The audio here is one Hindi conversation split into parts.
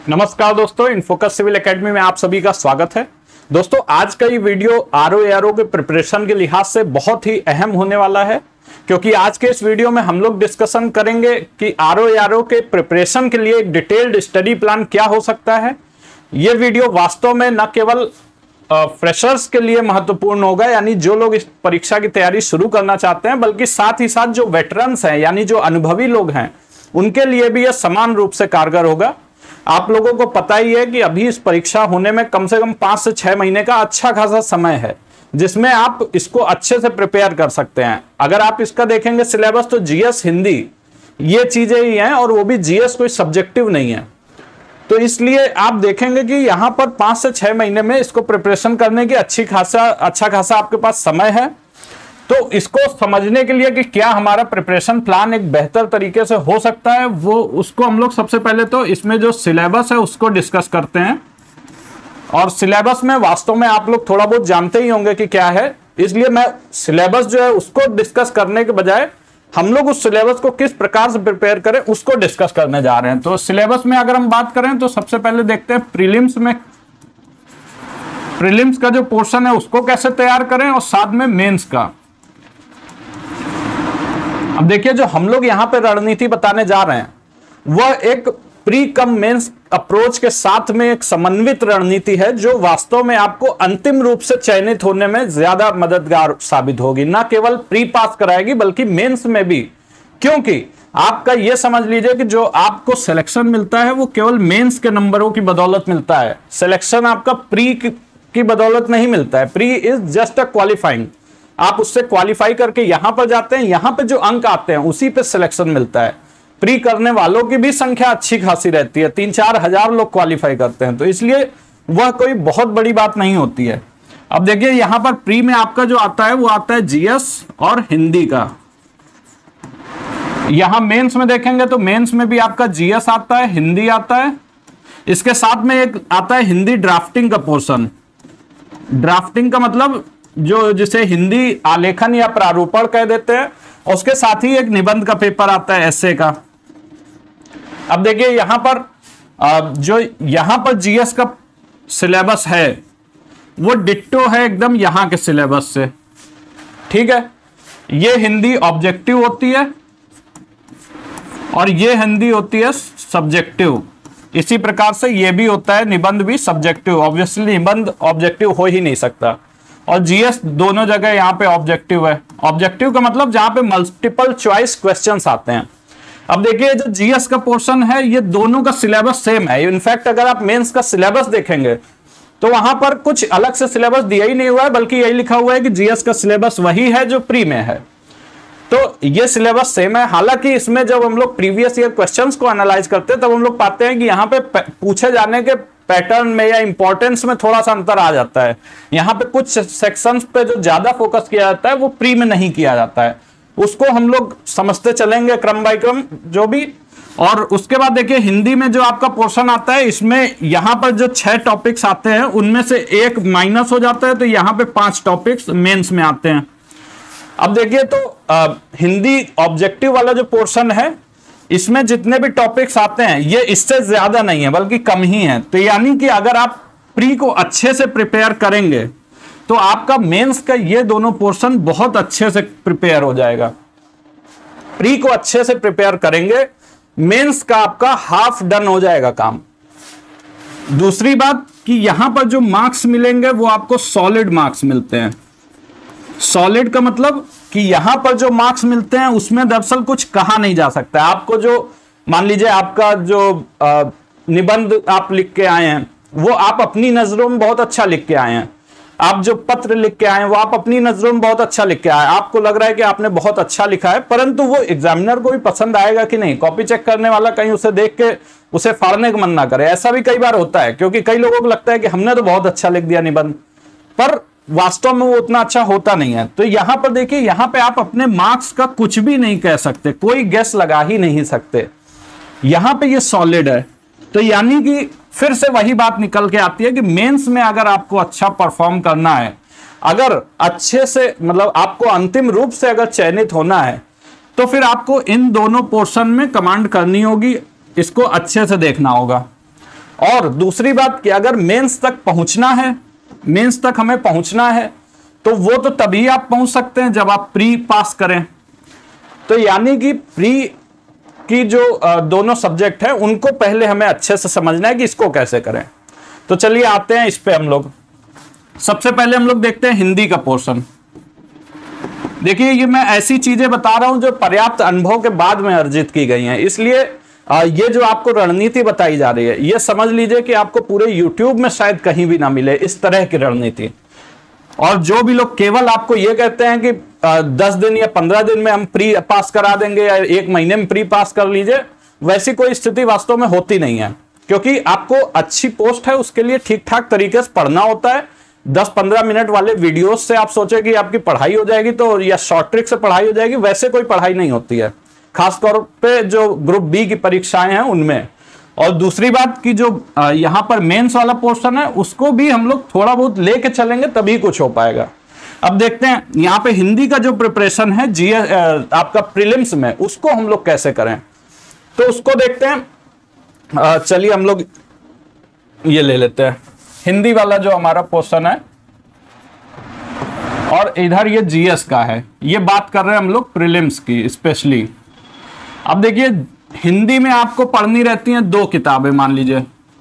नमस्कार दोस्तों, इनफोकस सिविल एकेडमी में आप सभी का स्वागत है। दोस्तों, आज का ये वीडियो आरओ के प्रिपरेशन के लिहाज से बहुत ही अहम होने वाला है, क्योंकि आज के इस वीडियो में हम लोग डिस्कशन करेंगे कि आरओ के प्रिपरेशन के लिए एक डिटेल्ड स्टडी प्लान क्या हो सकता है। ये वीडियो वास्तव में न केवल फ्रेशर्स के लिए महत्वपूर्ण होगा, यानी जो लोग इस परीक्षा की तैयारी शुरू करना चाहते हैं, बल्कि साथ ही साथ जो वेटरन्स हैं, यानी जो अनुभवी लोग हैं, उनके लिए भी यह समान रूप से कारगर होगा। आप लोगों को पता ही है कि अभी इस परीक्षा होने में कम से कम 5 से 6 महीने का अच्छा खासा समय है, जिसमें आप इसको अच्छे से प्रिपेयर कर सकते हैं। अगर आप इसका देखेंगे सिलेबस, तो जीएस, हिंदी, ये चीजें ही हैं, और वो भी जीएस कोई सब्जेक्टिव नहीं है। तो इसलिए आप देखेंगे कि यहां पर 5 से 6 महीने में इसको प्रिपरेशन करने की अच्छा खासा आपके पास समय है। तो इसको समझने के लिए कि क्या हमारा प्रिपरेशन प्लान एक बेहतर तरीके से हो सकता है, वो उसको हम लोग सबसे पहले तो इसमें जो सिलेबस है उसको डिस्कस करते हैं। और सिलेबस में वास्तव में आप लोग थोड़ा बहुत जानते ही होंगे कि क्या है, इसलिए मैं सिलेबस जो है उसको डिस्कस करने के बजाय हम लोग उस सिलेबस को किस प्रकार से प्रिपेयर करें उसको डिस्कस करने जा रहे हैं। तो सिलेबस में अगर हम बात करें तो सबसे पहले देखते हैं प्रीलिम्स में, प्रीलिम्स का जो पोर्शन है उसको कैसे तैयार करें, और साथ में मेंस का। अब देखिए, जो हम लोग यहां पे रणनीति बताने जा रहे हैं वह एक प्री कम मेंस अप्रोच के साथ में एक समन्वित रणनीति है, जो वास्तव में आपको अंतिम रूप से चयनित होने में ज्यादा मददगार साबित होगी। ना केवल प्री पास कराएगी बल्कि मेंस में भी, क्योंकि आपका यह समझ लीजिए कि जो आपको सिलेक्शन मिलता है वो केवल मेंस के नंबरों की बदौलत मिलता है। सिलेक्शन आपका प्री की बदौलत नहीं मिलता है। Pre is just a qualifying, आप उससे क्वालिफाई करके यहां पर जाते हैं, यहां पे जो अंक आते हैं उसी पे सिलेक्शन मिलता है। प्री करने वालों की भी संख्या अच्छी खासी रहती है, 3-4 हजार लोग क्वालिफाई करते हैं, तो इसलिए वह कोई बहुत बड़ी बात नहीं होती है। अब देखिए, यहां पर प्री में आपका जो आता है वो आता है जीएस और हिंदी का। यहां मेंस में देखेंगे तो मेंस में भी आपका जीएस आता है, हिंदी आता है, इसके साथ में एक आता है हिंदी ड्राफ्टिंग का पोर्शन। ड्राफ्टिंग का मतलब जो जिसे हिंदी आलेखन या प्रारूपण कह देते हैं, उसके साथ ही एक निबंध का पेपर आता है, एस्से का। अब देखिए, यहां पर जो यहां पर जीएस का सिलेबस है वो डिट्टो है एकदम यहां के सिलेबस से, ठीक है। ये हिंदी ऑब्जेक्टिव होती है और ये हिंदी होती है सब्जेक्टिव। इसी प्रकार से ये भी होता है, निबंध भी सब्जेक्टिव। ऑब्वियसली निबंध ऑब्जेक्टिव हो ही नहीं सकता, और जीएस दोनों जगह यहां पे ऑब्जेक्टिव है। ऑब्जेक्टिव का मतलब जहां पे मल्टीपल चॉइस क्वेश्चंस आते हैं। अब देखिए, जो जीएस का पोर्शन है ये दोनों का सिलेबस सेम है। इनफैक्ट अगर आप मेंस का सिलेबस देखेंगे तो वहां पर कुछ अलग से सिलेबस दिया ही नहीं हुआ है, बल्कि यही लिखा हुआ है कि जीएस का सिलेबस वही है जो प्री में है। तो ये सिलेबस सेम है। हालांकि इसमें जब हम लोग प्रीवियस ईयर क्वेश्चंस को एनालाइज करते हैं तब हम लोग पाते हैं कि यहाँ पे पूछे जाने के पैटर्न में या इंपॉर्टेंस में थोड़ा सा अंतर आ जाता है। यहाँ पे कुछ सेक्शंस पे जो ज्यादा फोकस किया जाता है वो प्री में नहीं किया जाता है, उसको हम लोग समझते चलेंगे क्रम बाय क्रम जो भी। और उसके बाद देखिए, हिंदी में जो आपका पोर्शन आता है, इसमें यहां पर जो 6 टॉपिक्स आते हैं उनमें से एक माइनस हो जाता है, तो यहां पे 5 टॉपिक्स मेंस में आते हैं। अब देखिए, तो हिंदी ऑब्जेक्टिव वाला जो पोर्शन है इसमें जितने भी टॉपिक्स आते हैं ये इससे ज्यादा नहीं है बल्कि कम ही है। तो यानी कि अगर आप प्री को अच्छे से प्रिपेयर करेंगे तो आपका मेंस का ये दोनों पोर्शन बहुत अच्छे से प्रिपेयर हो जाएगा। प्री को अच्छे से प्रिपेयर करेंगे, मेंस का आपका हाफ डन हो जाएगा काम। दूसरी बात कि यहां पर जो मार्क्स मिलेंगे वो आपको सॉलिड मार्क्स मिलते हैं। सॉलिड का मतलब कि यहां पर जो मार्क्स मिलते हैं उसमें दरअसल कुछ कहा नहीं जा सकता है। आपको जो मान लीजिए आपका जो निबंध आप लिख के आए हैं वो आप अपनी नजरों में बहुत अच्छा लिख के आए हैं, आप जो पत्र लिख के आए हैं वो आप अपनी नजरों में बहुत अच्छा लिख के आए, आपको लग रहा है कि आपने बहुत अच्छा लिखा है, परंतु वो एग्जामिनर को भी पसंद आएगा कि नहीं, कॉपी चेक करने वाला कहीं उसे देख के उसे फाड़ने का मन ना करे। ऐसा भी कई बार होता है, क्योंकि कई लोगों को लगता है कि हमने तो बहुत अच्छा लिख दिया निबंध, पर वास्तव में वो उतना अच्छा होता नहीं है। तो यहां पर देखिए, यहां पे आप अपने मार्क्स का कुछ भी नहीं कह सकते, कोई गेस लगा ही नहीं सकते। यहां पे ये सॉलिड है, तो यानी कि फिर से वही बात निकल के आती है कि मेंस में अगर आपको अच्छा परफॉर्म करना है, अगर अच्छे से मतलब आपको अंतिम रूप से अगर चयनित होना है, तो फिर आपको इन दोनों पोर्शन में कमांड करनी होगी, इसको अच्छे से देखना होगा। और दूसरी बात कि अगर मेंस तक पहुंचना है, मेंस तक हमें पहुंचना है, तो वो तो तभी आप पहुंच सकते हैं जब आप प्री पास करें। तो यानी कि प्री की जो दोनों सब्जेक्ट है उनको पहले हमें अच्छे से समझना है कि इसको कैसे करें। तो चलिए आते हैं इस पे हम लोग। सबसे पहले हम लोग देखते हैं हिंदी का पोर्शन। देखिए ये मैं ऐसी चीजें बता रहा हूं जो पर्याप्त अनुभव के बाद में अर्जित की गई हैं, इसलिए ये जो आपको रणनीति बताई जा रही है ये समझ लीजिए कि आपको पूरे यूट्यूब में शायद कहीं भी ना मिले इस तरह की रणनीति। और जो भी लोग केवल आपको ये कहते हैं कि 10 दिन या 15 दिन में हम प्री पास करा देंगे या 1 महीने में प्री पास कर लीजिए, वैसी कोई स्थिति वास्तव में होती नहीं है। क्योंकि आपको अच्छी पोस्ट है उसके लिए ठीक ठाक तरीके से पढ़ना होता है। 10-15 मिनट वाले वीडियोस से आप सोचे कि आपकी पढ़ाई हो जाएगी तो, या शॉर्ट ट्रिक से पढ़ाई हो जाएगी, वैसे कोई पढ़ाई नहीं होती है, खासतौर पे जो ग्रुप बी की परीक्षाएं हैं उनमें। और दूसरी बात कि जो यहां पर मेंस वाला पोर्शन है उसको भी हम लोग थोड़ा बहुत लेके चलेंगे तभी कुछ हो पाएगा। अब देखते हैं यहां पे हिंदी का जो प्रिपरेशन है जीएस आपका प्रीलिम्स में, उसको हम लोग कैसे करें, तो उसको देखते हैं। चलिए हम लोग ये ले लेते हैं हिंदी वाला जो हमारा पोर्शन है, और इधर ये जीएस का है। ये बात कर रहे हैं हम लोग प्रीलिम्स की स्पेशली। अब देखिए हिंदी में आपको पढ़नी रहती हैं 2 किताबें, मान लीजिए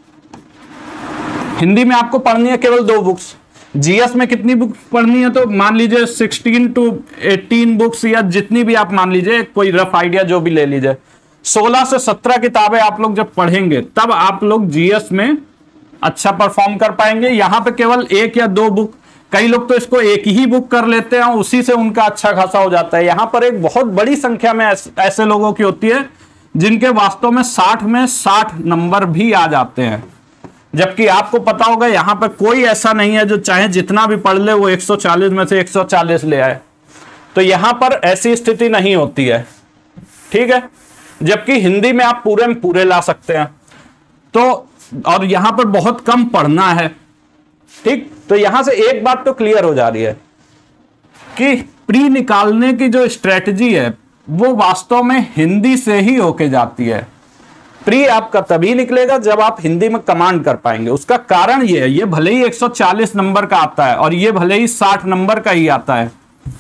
हिंदी में आपको पढ़नी है केवल 2 बुक्स। जीएस में कितनी बुक पढ़नी है, तो मान लीजिए 16 to 18 बुक्स, या जितनी भी आप मान लीजिए, कोई रफ आइडिया जो भी ले लीजिए। 16 से 17 किताबें आप लोग जब पढ़ेंगे तब आप लोग जीएस में अच्छा परफॉर्म कर पाएंगे। यहां पे केवल 1 या 2 बुक, कई लोग तो इसको 1 ही बुक कर लेते हैं, उसी से उनका अच्छा खासा हो जाता है। यहां पर एक बहुत बड़ी संख्या में ऐसे लोगों की होती है जिनके वास्तव में 60 में 60 नंबर भी आ जाते हैं, जबकि आपको पता होगा यहां पर कोई ऐसा नहीं है जो चाहे जितना भी पढ़ ले वो 140 में से 140 ले आए। तो यहां पर ऐसी स्थिति नहीं होती है, ठीक है। जबकि हिंदी में आप पूरे में पूरे ला सकते हैं। तो और यहां पर बहुत कम पढ़ना है, ठीक। तो यहां से एक बात तो क्लियर हो जा रही है कि प्री निकालने की जो स्ट्रेटजी है वो वास्तव में हिंदी से ही होके जाती है। प्री आपका तभी निकलेगा जब आप हिंदी में कमांड कर पाएंगे। उसका कारण ये है, ये भले ही 140 नंबर का आता है और ये भले ही 60 नंबर का ही आता है,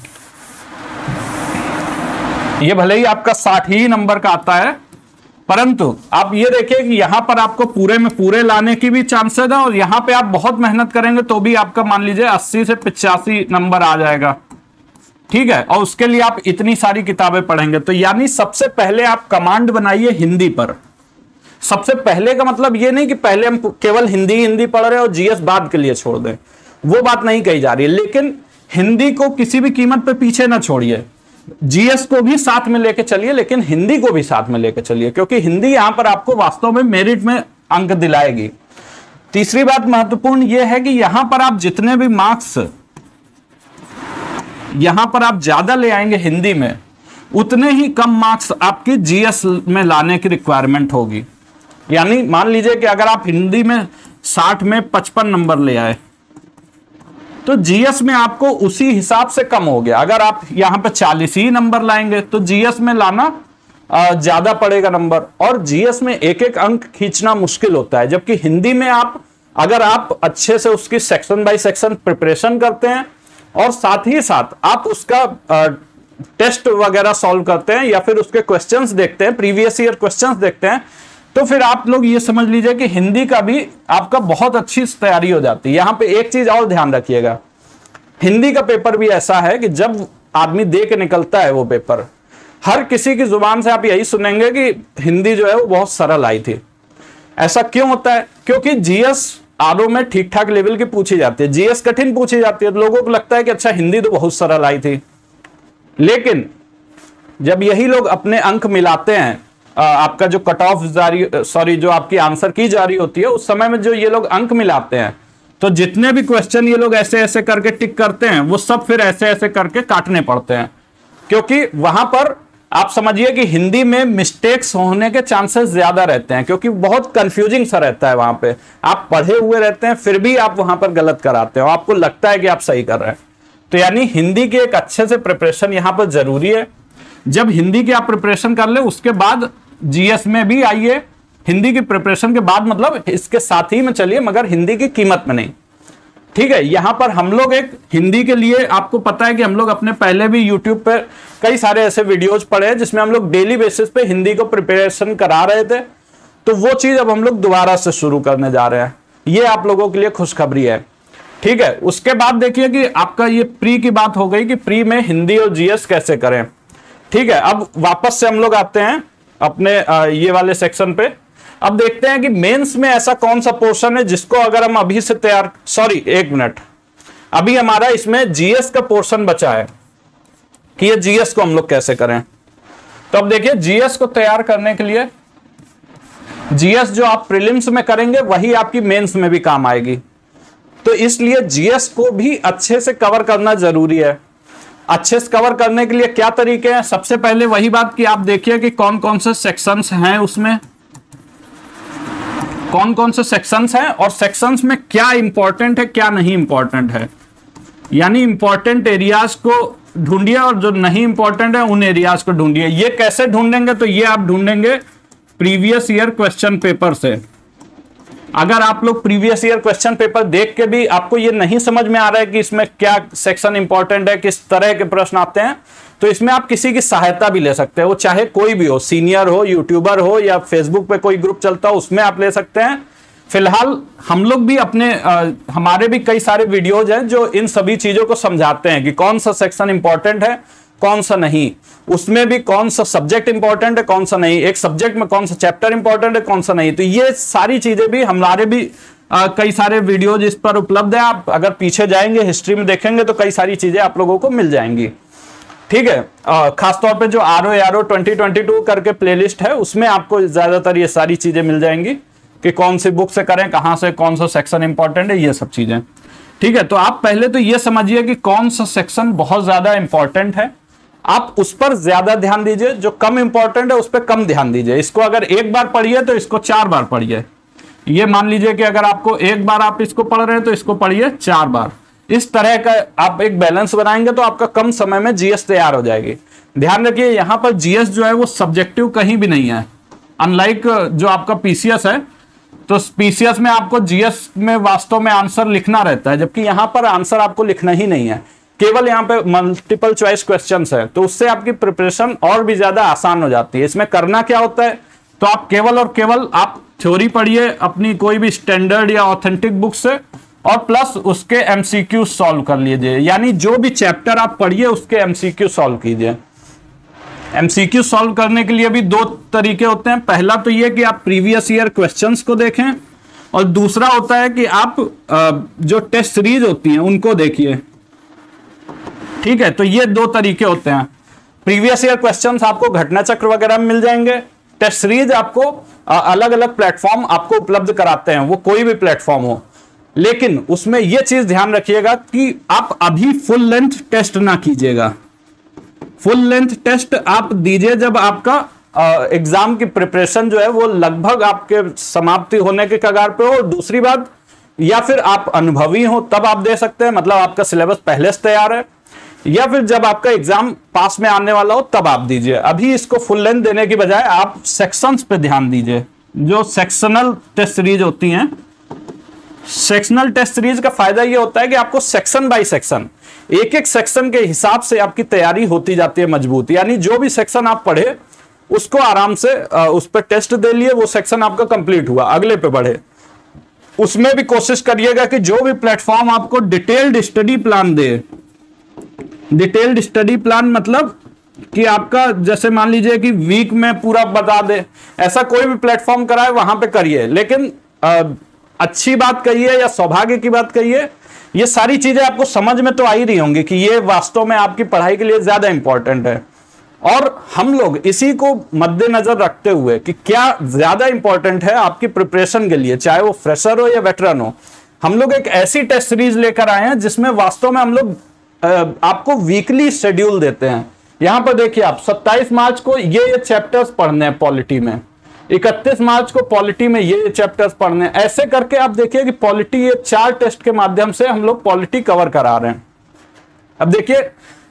ये भले ही आपका 60 ही नंबर का आता है, परंतु आप ये देखिए कि यहां पर आपको पूरे में पूरे लाने की भी चांसेस है, और यहां पे आप बहुत मेहनत करेंगे तो भी आपका मान लीजिए 80 से 85 नंबर आ जाएगा, ठीक है। और उसके लिए आप इतनी सारी किताबें पढ़ेंगे। तो यानी सबसे पहले आप कमांड बनाइए हिंदी पर। सबसे पहले का मतलब ये नहीं कि पहले हम केवल हिंदी पढ़ रहे हैं और जीएस बाद के लिए छोड़ दें, वो बात नहीं कही जा रही है। लेकिन हिंदी को किसी भी कीमत पे पीछे ना छोड़िए, जीएस को भी साथ में लेके चलिए, लेकिन हिंदी को भी साथ में लेके चलिए, क्योंकि हिंदी यहां पर आपको वास्तव में मेरिट में अंक दिलाएगी। तीसरी बात महत्वपूर्ण यह है कि यहां पर आप जितने भी मार्क्स यहां पर आप ज्यादा ले आएंगे हिंदी में, उतने ही कम मार्क्स आपके जीएस में लाने की रिक्वायरमेंट होगी। यानी मान लीजिए कि अगर आप हिंदी में 60 में 55 नंबर ले आए तो जीएस में आपको उसी हिसाब से कम हो गया। अगर आप यहां पे 40 ही नंबर लाएंगे तो जीएस में लाना ज्यादा पड़ेगा नंबर, और जीएस में एक एक अंक खींचना मुश्किल होता है। जबकि हिंदी में अगर आप अच्छे से उसकी सेक्शन बाय सेक्शन प्रिपरेशन करते हैं और साथ ही साथ आप उसका टेस्ट वगैरह सॉल्व करते हैं या फिर उसके क्वेश्चंस देखते हैं, प्रीवियस ईयर क्वेश्चंस देखते हैं, तो फिर आप लोग ये समझ लीजिए कि हिंदी का भी आपका बहुत अच्छी तैयारी हो जाती है। यहां पे एक चीज और ध्यान रखिएगा, हिंदी का पेपर भी ऐसा है कि जब आदमी दे के निकलता है वो पेपर, हर किसी की जुबान से आप यही सुनेंगे कि हिंदी जो है वो बहुत सरल आई थी। ऐसा क्यों होता है? क्योंकि जीएस आरओ में ठीक ठाक लेवल की पूछी जाती है, जीएस कठिन पूछी जाती है, तो लोगों को लगता है कि अच्छा हिंदी तो बहुत सरल आई थी। लेकिन जब यही लोग अपने अंक मिलाते हैं, आपका जो कट ऑफ जो आपकी आंसर की जा रही होती है, उस समय में जो ये लोग अंक मिलाते हैं, तो जितने भी क्वेश्चन ये लोग ऐसे ऐसे करके टिक करते हैं वो सब फिर ऐसे ऐसे करके काटने पड़ते हैं। क्योंकि वहां पर आप समझिए कि हिंदी में मिस्टेक्स होने के चांसेस ज्यादा रहते हैं, क्योंकि बहुत कंफ्यूजिंग सा रहता है। वहां पे आप पढ़े हुए रहते हैं फिर भी आप वहां पर गलत कराते हो, आपको लगता है कि आप सही कर रहे हैं। तो यानी हिंदी की एक अच्छे से प्रिपरेशन यहां पर जरूरी है। जब हिंदी की आप प्रिपरेशन कर ले उसके बाद जीएस में भी आइए हिंदी की प्रिपरेशन के बाद, मतलब इसके साथ ही में चलिए, मगर हिंदी की कीमत में नहीं। ठीक है, यहां पर हम लोग एक हिंदी के लिए, आपको पता है कि हम लोग अपने पहले भी यूट्यूब पर कई सारे ऐसे वीडियोज पढ़े हैं जिसमें हम लोग डेली बेसिस पे हिंदी को प्रिपरेशन करा रहे थे। तो वो चीज अब हम लोग दोबारा से शुरू करने जा रहे हैं, ये आप लोगों के लिए खुशखबरी है। ठीक है, उसके बाद देखिए कि आपका ये प्री की बात हो गई कि प्री में हिंदी और जीएस कैसे करें। ठीक है, अब वापस से हम लोग आते हैं अपने ये वाले सेक्शन पे। अब देखते हैं कि मेंस में ऐसा कौन सा पोर्शन है जिसको अगर हम अभी से तैयार, सॉरी एक मिनट, अभी हमारा इसमें जीएस का पोर्शन बचा है कि ये जीएस को हम लोग कैसे करें। तो अब देखिए, जीएस को तैयार करने के लिए, जीएस जो आप प्रीलिम्स में करेंगे वही आपकी मेंस में भी काम आएगी। तो इसलिए जीएस को भी अच्छे से कवर करना जरूरी है। अच्छे से कवर करने के लिए क्या तरीके हैं? सबसे पहले वही बात कि आप देखिए कि कौन कौन से सेक्शंस हैं, उसमें कौन कौन से सेक्शंस हैं और सेक्शंस में क्या इंपॉर्टेंट है क्या नहीं इंपॉर्टेंट है। यानी इंपॉर्टेंट एरियाज को ढूंढिए और जो नहीं इंपॉर्टेंट है उन एरियाज को ढूंढिए। ये कैसे ढूंढेंगे? तो ये आप ढूंढेंगे प्रीवियस ईयर क्वेश्चन पेपर से। अगर आप लोग प्रीवियस ईयर क्वेश्चन पेपर देख के भी आपको ये नहीं समझ में आ रहा है कि इसमें क्या सेक्शन इंपॉर्टेंट है, किस तरह के प्रश्न आते हैं, तो इसमें आप किसी की सहायता भी ले सकते हैं। वो चाहे कोई भी हो, सीनियर हो, यूट्यूबर हो, या फेसबुक पे कोई ग्रुप चलता हो उसमें आप ले सकते हैं। फिलहाल हम लोग भी अपने हमारे भी कई सारे वीडियोज हैं जो इन सभी चीजों को समझाते हैं कि कौन सा सेक्शन इंपॉर्टेंट है कौन सा नहीं, उसमें भी कौन सा सब्जेक्ट इंपॉर्टेंट है कौन सा नहीं, एक सब्जेक्ट में कौन सा चैप्टर इंपॉर्टेंट है कौन सा नहीं। तो ये सारी चीजें भी हमारे भी कई सारे वीडियोज इस पर उपलब्ध है। आप अगर पीछे जाएंगे हिस्ट्री में देखेंगे तो कई सारी चीजें आप लोगों को मिल जाएंगी। ठीक है, खासतौर पे जो आरओ 2022 करके प्लेलिस्ट है उसमें आपको ज्यादातर ये सारी चीजें मिल जाएंगी कि कौन सी बुक से करें, कहां से कौन सा सेक्शन इंपॉर्टेंट है, ये सब चीजें। ठीक है, तो आप पहले तो ये समझिए कि कौन सा सेक्शन बहुत ज्यादा इंपॉर्टेंट है, आप उस पर ज्यादा ध्यान दीजिए। जो कम इंपॉर्टेंट है उस पर कम ध्यान दीजिए। इसको अगर एक बार पढ़िए तो इसको 4 बार पढ़िए। ये मान लीजिए कि अगर आपको एक बार आप इसको पढ़ रहे हैं तो इसको पढ़िए 4 बार। इस तरह का आप एक बैलेंस बनाएंगे तो आपका कम समय में जीएस तैयार हो जाएगी। ध्यान रखिए, यहां पर जीएस जो है वो सब्जेक्टिव कहीं भी नहीं है। अनलाइक जो आपका पीसीएस है, तो पीसीएस में आपको जीएस में वास्तव में आंसर लिखना रहता है, जबकि यहां पर आंसर आपको लिखना ही नहीं है, केवल यहाँ पे मल्टीपल चॉइस क्वेश्चंस है। तो उससे आपकी प्रिपरेशन और भी ज्यादा आसान हो जाती है। इसमें करना क्या होता है, तो आप केवल और केवल आप थ्योरी पढ़िए अपनी कोई भी स्टैंडर्ड या ऑथेंटिक बुक से, और प्लस उसके एमसीक्यू सॉल्व कर लीजिए। यानी जो भी चैप्टर आप पढ़िए उसके एमसीक्यू सॉल्व कीजिए। एमसीक्यू सॉल्व करने के लिए भी 2 तरीके होते हैं। पहला तो ये कि आप प्रीवियस ईयर क्वेश्चंस को देखें, और दूसरा होता है कि आप जो टेस्ट सीरीज होती हैं उनको देखिए। ठीक है, तो ये 2 तरीके होते हैं। प्रीवियस ईयर क्वेश्चंस आपको घटना चक्र वगैरह में मिल जाएंगे। टेस्ट सीरीज आपको अलग अलग प्लेटफॉर्म आपको उपलब्ध कराते हैं, वो कोई भी प्लेटफॉर्म हो। लेकिन उसमें यह चीज ध्यान रखिएगा कि आप अभी फुल लेंथ टेस्ट ना कीजिएगा। फुल लेंथ टेस्ट आप दीजिए जब आपका एग्जाम की प्रिपरेशन जो है वो लगभग आपके समाप्ति होने के कगार पे हो। दूसरी बात, या फिर आप अनुभवी हो तब आप दे सकते हैं, मतलब आपका सिलेबस पहले से तैयार है, या फिर जब आपका एग्जाम पास में आने वाला हो तब आप दीजिए। अभी इसको फुल लेंथ देने की बजाय आप सेक्शंस पे ध्यान दीजिए। जो सेक्शनल टेस्ट सीरीज होती हैं, सेक्शनल टेस्ट सीरीज का फायदा ये होता है कि आपको सेक्शन बाय सेक्शन, एक एक सेक्शन के हिसाब से आपकी तैयारी होती जाती है मजबूत। यानी जो भी सेक्शन आप पढ़े उसको आराम से उस पर टेस्ट दे लिए, वो सेक्शन आपका कंप्लीट हुआ, अगले पे बढ़े। उसमें भी कोशिश करिएगा कि जो भी प्लेटफॉर्म आपको डिटेल्ड स्टडी प्लान दे, डिटेल्ड स्टडी प्लान मतलब कि आपका जैसे मान लीजिए कि वीक में पूरा बता दे, ऐसा कोई भी प्लेटफॉर्म कराए वहां पे करिए। लेकिन अच्छी बात कहिए या सौभाग्य की बात कहिए, ये सारी चीजें आपको समझ में तो आ ही रही होंगी कि ये वास्तव में आपकी पढ़ाई के लिए ज्यादा इंपॉर्टेंट है। और हम लोग इसी को मद्देनजर रखते हुए कि क्या ज्यादा इंपॉर्टेंट है आपकी प्रिपरेशन के लिए, चाहे वो फ्रेशर हो या वेटरन हो, हम लोग एक ऐसी टेस्ट सीरीज लेकर आए हैं जिसमें वास्तव में हम लोग आपको वीकली शेड्यूल देते हैं। यहां पर देखिए, आप 27 मार्च को ये चैप्टर्स पढ़ने हैं पॉलिटी में, 31 मार्च को पॉलिटी में ये चैप्टर्स पढ़ने हैं। ऐसे करके आप देखिए कि पॉलिटी, ये 4 टेस्ट के माध्यम से हम लोग पॉलिटी कवर करा रहे हैं। अब देखिए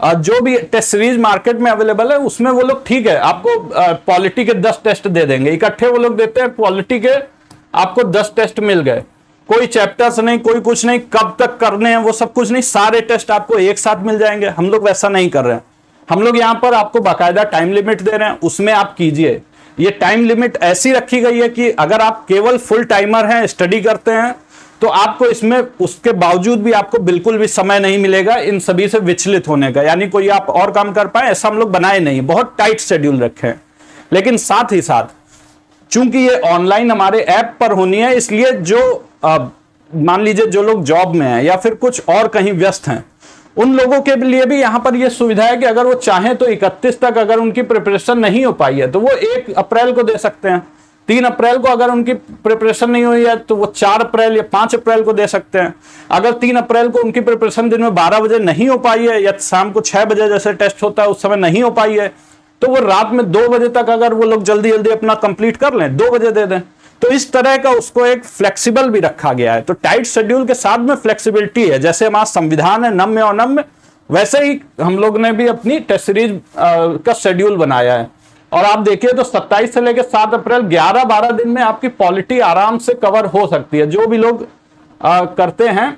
जो भी टेस्ट सीरीज मार्केट में अवेलेबल है उसमें वो लोग ठीक है आपको पॉलिटी के 10 टेस्ट दे देंगे, इकट्ठे वो लोग देते हैं पॉलिटी के, आपको 10 टेस्ट मिल गए, कोई चैप्टर्स नहीं, कोई कुछ नहीं, कब तक करने हैं वो सब कुछ नहीं, सारे टेस्ट आपको एक साथ मिल जाएंगे। हम लोग वैसा नहीं कर रहे हैं, हम लोग यहाँ पर आपको बाकायदा टाइम लिमिट दे रहे हैं, उसमें आप कीजिए। ये टाइम लिमिट ऐसी रखी गई है कि अगर आप केवल फुल टाइमर हैं, स्टडी करते हैं, तो आपको इसमें उसके बावजूद भी आपको बिल्कुल भी समय नहीं मिलेगा इन सभी से विचलित होने का, यानी कोई आप और काम कर पाए ऐसा हम लोग बनाए नहीं, बहुत टाइट शेड्यूल रखे हैं। लेकिन साथ ही साथ चूंकि ये ऑनलाइन हमारे ऐप पर होनी है, इसलिए जो मान लीजिए जो लोग जॉब में हैं या फिर कुछ और कहीं व्यस्त हैं, उन लोगों के लिए भी यहां पर ये सुविधा है कि अगर वो चाहें तो 31 तक अगर उनकी प्रिपरेशन नहीं हो पाई है तो वो 1 अप्रैल को दे सकते हैं, 3 अप्रैल को अगर उनकी प्रिपरेशन नहीं हुई है तो वो 4 अप्रैल या 5 अप्रैल को दे सकते हैं। अगर 3 अप्रैल को उनकी प्रिपरेशन दिन में 12 बजे नहीं हो पाई है या शाम को 6 बजे जैसे टेस्ट होता है उस समय नहीं हो पाई है, तो वो रात में 2 बजे तक अगर वो लोग जल्दी जल्दी अपना कंप्लीट कर लें, 2 बजे दे दें। तो इस तरह का उसको एक फ्लेक्सिबल भी रखा गया है। तो टाइट शेड्यूल के साथ में फ्लेक्सिबिलिटी है, जैसे हमारा संविधान है नम्य और नम्य, वैसे ही हम लोग ने भी अपनी टेस्ट सीरीज का शेड्यूल बनाया है। और आप देखिए तो 27 से लेकर 7 अप्रैल 11-12 दिन में आपकी पॉलिटी आराम से कवर हो सकती है। जो भी लोग करते हैं,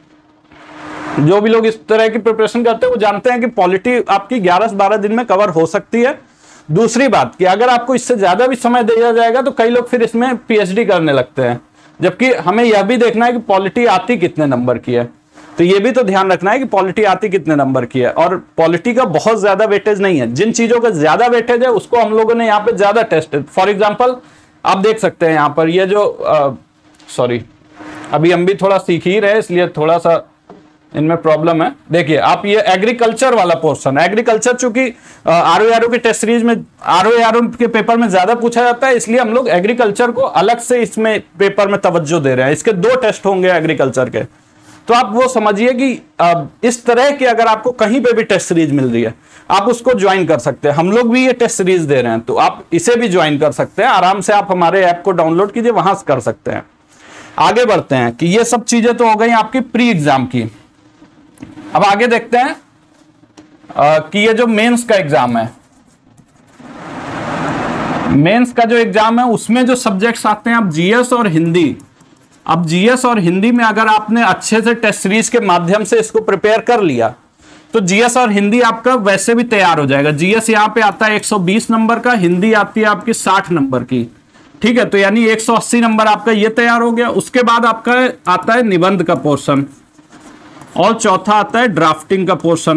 जो भी लोग इस तरह की प्रिपरेशन करते हैं वो जानते हैं कि पॉलिटी आपकी 11 से 12 दिन में कवर हो सकती है। दूसरी बात कि अगर आपको इससे ज्यादा भी समय दिया जाएगा तो कई लोग फिर इसमें पीएचडी करने लगते हैं, जबकि हमें यह भी देखना है कि पॉलिटी आती कितने नंबर की है। तो ये भी तो ध्यान रखना है कि पॉलिटी आती कितने नंबर की है, और पॉलिटी का बहुत ज्यादा वेटेज नहीं है। जिन चीजों का ज्यादा वेटेज है उसको हम लोगों ने यहाँ पे ज्यादा टेस्ट, फॉर एग्जाम्पल आप देख सकते हैं यहाँ पर ये जो सॉरी अभी हम भी थोड़ा सीख ही रहे इसलिए थोड़ा सा इनमें प्रॉब्लम है। देखिए आप ये एग्रीकल्चर वाला पोर्शन, एग्रीकल्चर चूंकि आरओ की टेस्ट सीरीज में आरओ के पेपर में ज्यादा पूछा जाता है, इसलिए हम लोग एग्रीकल्चर को अलग से इसमें पेपर में तवज्जो दे रहे हैं। इसके 2 टेस्ट होंगे एग्रीकल्चर के, तो आप वो समझिए कि इस तरह की अगर आपको कहीं पे भी टेस्ट सीरीज मिल रही है आप उसको ज्वाइन कर सकते हैं। हम लोग भी ये टेस्ट सीरीज दे रहे हैं तो आप इसे भी ज्वाइन कर सकते हैं, आराम से आप हमारे ऐप को डाउनलोड कीजिए, वहां से कर सकते हैं। आगे बढ़ते हैं कि ये सब चीजें तो हो गई आपकी प्री एग्जाम की। अब आगे देखते हैं कि ये जो मेंस का एग्जाम है, मेंस का जो एग्जाम है उसमें जो सब्जेक्ट्स आते हैं, अब जीएस और हिंदी। अब जीएस और हिंदी में अगर आपने अच्छे से टेस्ट सीरीज के माध्यम से इसको प्रिपेयर कर लिया तो जीएस और हिंदी आपका वैसे भी तैयार हो जाएगा। जीएस यहाँ पे आता है 120 नंबर का, हिंदी आती है आपकी 60 नंबर की, ठीक है, तो यानी 180 नंबर आपका ये तैयार हो गया। उसके बाद आपका आता है निबंध का पोर्शन, और चौथा आता है ड्राफ्टिंग का पोर्शन।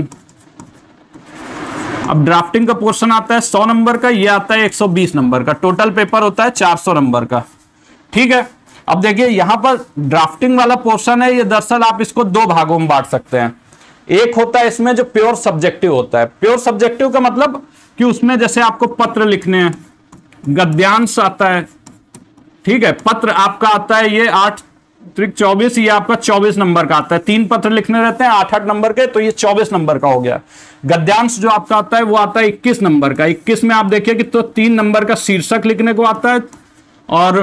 अब ड्राफ्टिंग का पोर्शन आता है 100 नंबर का, ये आता है 120 नंबर का, टोटल पेपर होता है 400 नंबर का, ठीक है। अब देखिए यहां पर ड्राफ्टिंग वाला पोर्शन है, ये दरअसल आप इसको 2 भागों में बांट सकते हैं। एक होता है इसमें जो प्योर सब्जेक्टिव होता है। प्योर सब्जेक्टिव का मतलब कि उसमें जैसे आपको पत्र लिखने हैं, गद्यांश आता है, ठीक है, पत्र आपका आता है ये 8 त्रिक 24, ये आपका 24 नंबर का आता है। 3 पत्र लिखने रहते हैं 8-8 नंबर के, तो ये 24 नंबर का हो गया। गद्यांश जो आपका आता है वो आता है 21 नंबर का। 21 में आप देखिए कि तो 3 नंबर का शीर्षक लिखने को आता है, और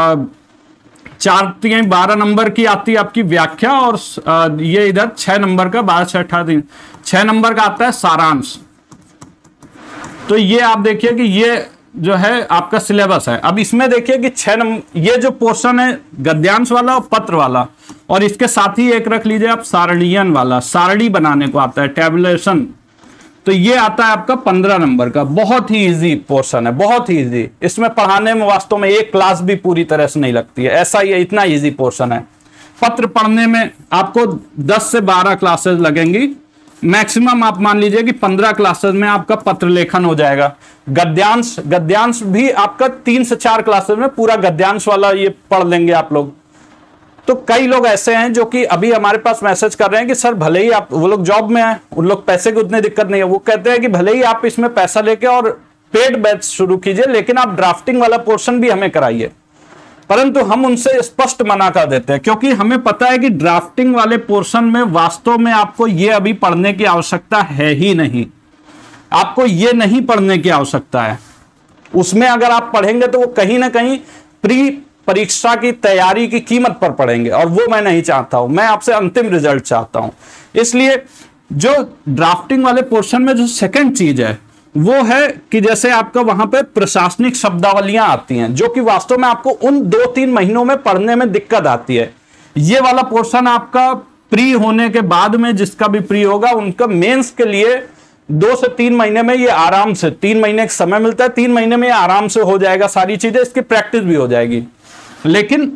4-3-12 नंबर की आती है आपकी व्याख्या, और ये इधर 6 नंबर का 12-6-18 6 नंबर का आता है सारांश। तो ये आप देखिए कि ये जो है आपका सिलेबस है। अब इसमें देखिए कि 6 नंबर ये जो पोर्शन है गद्यांश वाला और पत्र वाला, और इसके साथ ही एक रख लीजिए आप सारणीयन वाला, सारणी बनाने को आता है, टेबुलेशन। तो ये आता है आपका 15 नंबर का। बहुत ही इजी पोर्शन है, बहुत ही इजी। इसमें पढ़ाने में वास्तव में एक क्लास भी पूरी तरह से नहीं लगती है, ऐसा ही इतना इजी पोर्शन है। पत्र पढ़ने में आपको 10 से 12 क्लासेस लगेंगी मैक्सिमम। आप मान लीजिए कि 15 क्लासेस में आपका पत्र लेखन हो जाएगा। गद्यांश भी आपका 3 से 4 क्लासेस में पूरा गद्यांश वाला ये पढ़ लेंगे आप लोग। तो कई लोग ऐसे हैं जो कि अभी हमारे पास मैसेज कर रहे हैं कि सर भले ही आप, वो लोग जॉब में हैं, उन लोग पैसे की उतनी दिक्कत नहीं है, वो कहते हैं कि भले ही आप इसमें पैसा लेके और पेड बैच शुरू कीजिए, लेकिन आप ड्राफ्टिंग वाला पोर्शन भी हमें कराइए। परंतु हम उनसे स्पष्ट मना कर देते हैं, क्योंकि हमें पता है कि ड्राफ्टिंग वाले पोर्शन में वास्तव में आपको ये अभी पढ़ने की आवश्यकता है ही नहीं। आपको ये नहीं पढ़ने की आवश्यकता है। उसमें अगर आप पढ़ेंगे तो वो कहीं ना कहीं प्री परीक्षा की तैयारी की कीमत पर पढ़ेंगे, और वो मैं नहीं चाहता हूं। मैं आपसे अंतिम रिजल्ट चाहता हूं। इसलिए जो ड्राफ्टिंग वाले पोर्शन में जो सेकंड चीज है वो है कि जैसे आपका वहां पे प्रशासनिक शब्दावलियां आती हैं जो कि वास्तव में आपको उन 2-3 महीनों में पढ़ने में दिक्कत आती है। ये वाला पोर्शन आपका प्री होने के बाद में, जिसका भी प्री होगा उनका मेंस के लिए 2 से 3 महीने में ये आराम से, 3 महीने का समय मिलता है, 3 महीने में ये आराम से हो जाएगा सारी चीजें, इसकी प्रैक्टिस भी हो जाएगी। लेकिन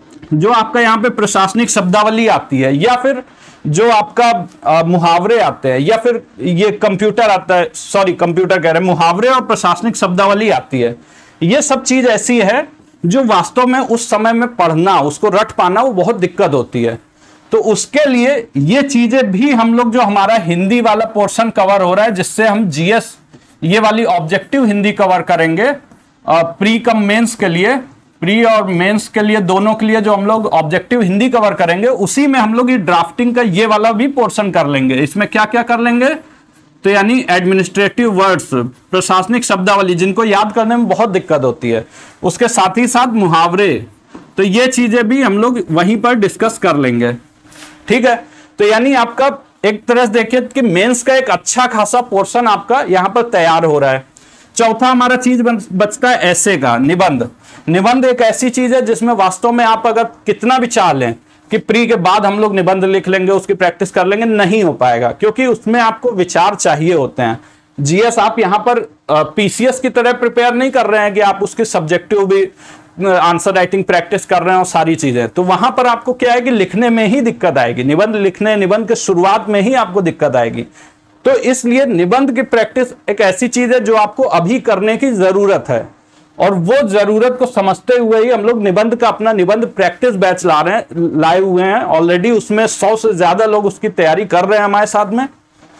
जो आपका यहाँ पे प्रशासनिक शब्दावली आती है या फिर जो आपका मुहावरे आते हैं या फिर ये कंप्यूटर आता है, सॉरी कंप्यूटर कह रहे हैं, मुहावरे और प्रशासनिक शब्दावली आती है, ये सब चीज ऐसी है जो वास्तव में उस समय में पढ़ना, उसको रट पाना वो बहुत दिक्कत होती है। तो उसके लिए ये चीजें भी हम लोग, जो हमारा हिंदी वाला पोर्शन कवर हो रहा है जिससे हम जीएस ये वाली ऑब्जेक्टिव हिंदी कवर करेंगे प्री कम मेंस के लिए, प्री और मेंस के लिए दोनों के लिए जो हम लोग ऑब्जेक्टिव हिंदी कवर करेंगे उसी में हम लोग ये ड्राफ्टिंग का ये वाला भी पोर्शन कर लेंगे। इसमें क्या क्या कर लेंगे, तो यानी एडमिनिस्ट्रेटिव वर्ड्स, प्रशासनिक शब्दावली जिनको याद करने में बहुत दिक्कत होती है, उसके साथ ही साथ मुहावरे, तो ये चीजें भी हम लोग वहीं पर डिस्कस कर लेंगे। ठीक है, तो यानी आपका एक तरह से देखिए कि मेंस का एक अच्छा खासा पोर्शन आपका यहां पर तैयार हो रहा है। चौथा हमारा चीज बचता है ऐसे का निबंध। निबंध एक ऐसी चीज है जिसमें वास्तव में आप अगर कितना भी चाह लें कि प्री के बाद हम लोग निबंध लिख लेंगे, उसकी प्रैक्टिस कर लेंगे, नहीं हो पाएगा, क्योंकि उसमें आपको विचार चाहिए होते हैं। जीएस आप यहां पर पीसीएस की तरह प्रिपेयर नहीं कर रहे हैं कि आप उसकी सब्जेक्टिव भी आंसर राइटिंग प्रैक्टिस कर रहे हैं और सारी चीजें, तो वहां पर आपको क्या है कि लिखने में ही दिक्कत आएगी, निबंध लिखने, निबंध के शुरुआत में ही आपको दिक्कत आएगी। तो इसलिए निबंध की प्रैक्टिस एक ऐसी चीज है जो आपको अभी करने की जरूरत है, और वो जरूरत को समझते हुए ही हम लोग निबंध का अपना निबंध प्रैक्टिस बैच लाए हुए हैं ऑलरेडी। उसमें 100 से ज्यादा लोग उसकी तैयारी कर रहे हैं हमारे साथ में।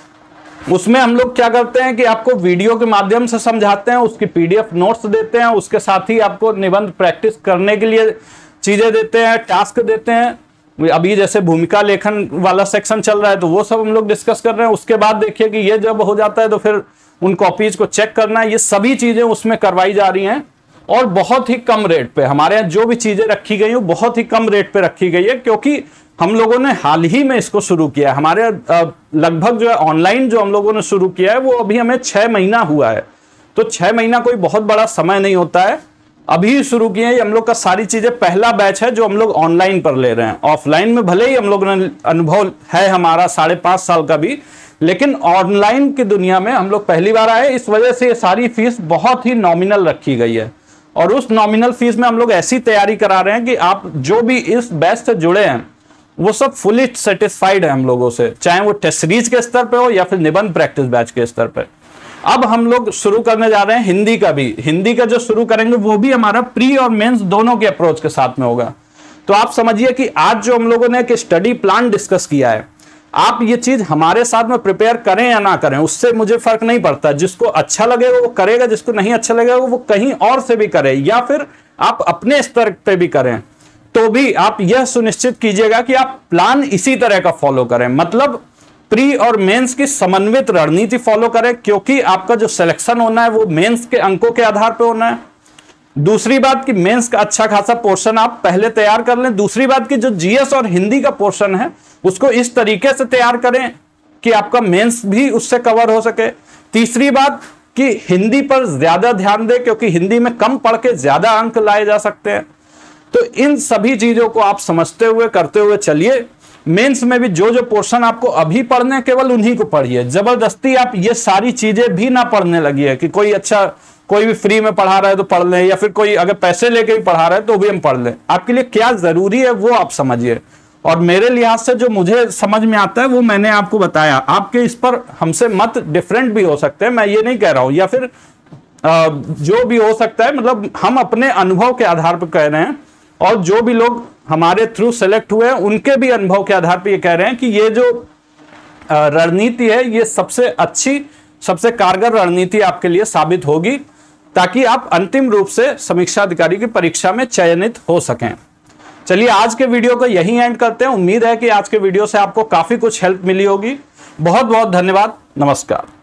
उसमें हम लोग क्या करते हैं कि आपको वीडियो के माध्यम से समझाते हैं, उसकी पीडीएफ नोट्स देते हैं, उसके साथ ही आपको निबंध प्रैक्टिस करने के लिए चीजें देते हैं, टास्क देते हैं। अभी जैसे भूमिका लेखन वाला सेक्शन चल रहा है तो वो सब हम लोग डिस्कस कर रहे हैं। उसके बाद देखिए कि ये जब हो जाता है तो फिर उन कॉपीज को चेक करना, ये सभी चीजें उसमें करवाई जा रही हैं, और बहुत ही कम रेट पे। हमारे यहाँ जो भी चीजें रखी गई वो बहुत ही कम रेट पे रखी गई है, क्योंकि हम लोगों ने हाल ही में इसको शुरू किया है। हमारे लगभग जो है ऑनलाइन जो हम लोगों ने शुरू किया है वो अभी हमें 6 महीना हुआ है। तो 6 महीना कोई बहुत बड़ा समय नहीं होता है, अभी शुरू किए हैं हम लोग का। सारी चीजें पहला बैच है जो हम लोग ऑनलाइन पर ले रहे हैं। ऑफलाइन में भले ही हम लोग ने अनुभव है हमारा 5.5 साल का भी, लेकिन ऑनलाइन की दुनिया में हम लोग पहली बार आए, इस वजह से ये सारी फीस बहुत ही नॉमिनल रखी गई है। और उस नॉमिनल फीस में हम लोग ऐसी तैयारी करा रहे हैं कि आप जो भी इस बैच से जुड़े हैं वो सब फुली सेटिस्फाइड है हम लोगों से, चाहे वो टेस्ट सीरीज के स्तर पे हो या फिर निबंध प्रैक्टिस बैच के स्तर पे। अब हम लोग शुरू करने जा रहे हैं हिंदी का भी। हिंदी का जो शुरू करेंगे वो भी हमारा प्री और मेंस दोनों के अप्रोच के साथ में होगा। तो आप समझिए कि आज जो हम लोगों ने एक स्टडी प्लान डिस्कस किया है, आप ये चीज हमारे साथ में प्रिपेयर करें या ना करें उससे मुझे फर्क नहीं पड़ता। जिसको अच्छा लगेगा वो करेगा, जिसको नहीं अच्छा लगेगा वो कहीं और से भी करे, या फिर आप अपने स्तर पे भी करें, तो भी आप यह सुनिश्चित कीजिएगा कि आप प्लान इसी तरह का फॉलो करें। मतलब प्री और मेंस की समन्वित रणनीति फॉलो करें, क्योंकि आपका जो सिलेक्शन होना है वो मेंस के अंकों के आधार पर होना है। दूसरी बात कि मेंस का अच्छा खासा पोर्शन आप पहले तैयार कर लें। दूसरी बात कि जो जीएस और हिंदी का पोर्शन है उसको इस तरीके से तैयार करें कि आपका मेंस भी उससे कवर हो सके। तीसरी बात कि हिंदी पर ज्यादा ध्यान दें, क्योंकि हिंदी में कम पढ़ के ज्यादा अंक लाए जा सकते हैं। तो इन सभी चीजों को आप समझते हुए करते हुए चलिए। मेंस में भी जो जो पोर्शन आपको अभी पढ़ने हैं केवल उन्हीं को पढ़िए। जबरदस्ती आप ये सारी चीजें भी ना पढ़ने लगिए कि कोई भी फ्री में पढ़ा रहा है तो पढ़ लें, या फिर कोई अगर पैसे लेके भी पढ़ा रहा है तो भी हम पढ़ लें। आपके लिए क्या जरूरी है वो आप समझिए, और मेरे लिहाज से जो मुझे समझ में आता है वो मैंने आपको बताया। आपके इस पर हमसे मत डिफरेंट भी हो सकते हैं, मैं ये नहीं कह रहा हूं, या फिर जो भी हो सकता है, मतलब हम अपने अनुभव के आधार पर कह रहे हैं, और जो भी लोग हमारे थ्रू सेलेक्ट हुए हैं उनके भी अनुभव के आधार पर ये कह रहे हैं कि ये जो रणनीति है ये सबसे अच्छी, सबसे कारगर रणनीति आपके लिए साबित होगी, ताकि आप अंतिम रूप से समीक्षा अधिकारी की परीक्षा में चयनित हो सकें। चलिए आज के वीडियो को यहीं एंड करते हैं। उम्मीद है कि आज के वीडियो से आपको काफी कुछ हेल्प मिली होगी। बहुत बहुत धन्यवाद। नमस्कार।